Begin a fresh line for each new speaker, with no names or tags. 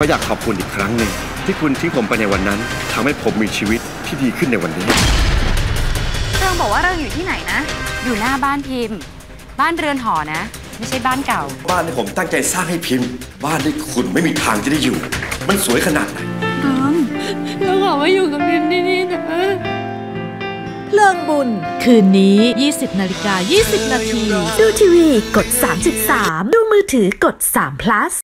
อยากขอบคุณอีกครั้งหนึ่งที่คุณทิ้งผมไปในวันนั้นทำให้ผมมีชีวิตที่ดีขึ้นในวันนี้
เรื่องบอกว่าเรื่องอยู่ที่ไหนนะอยู่หน้าบ้านพิมพ์บ้านเรือนหอนะไม่ใช่บ้านเก่า
บ้านที่ผมตั้งใจสร้างให้พิมพ์บ้านที่คุณไม่มีทางจะได้อยู่มันสวยขนาดไหน
เราขอมาอยู่กับพิมพ์ที่นี่นะ
เพลิงบุญคืนนี้ 20:20 น.ดูทีวีกด 33ดูมือถือกด3 plus